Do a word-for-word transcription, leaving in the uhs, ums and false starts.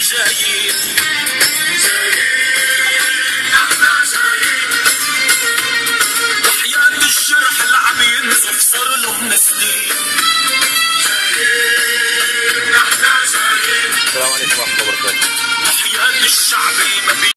جايين جايين احنا جايين، وحياة الجرح اللي عم ينزف صار لهم سنين. جايين احنا جايين. السلام عليكم ورحمة الله وبركاته. وحياة الشعب اللي ما بي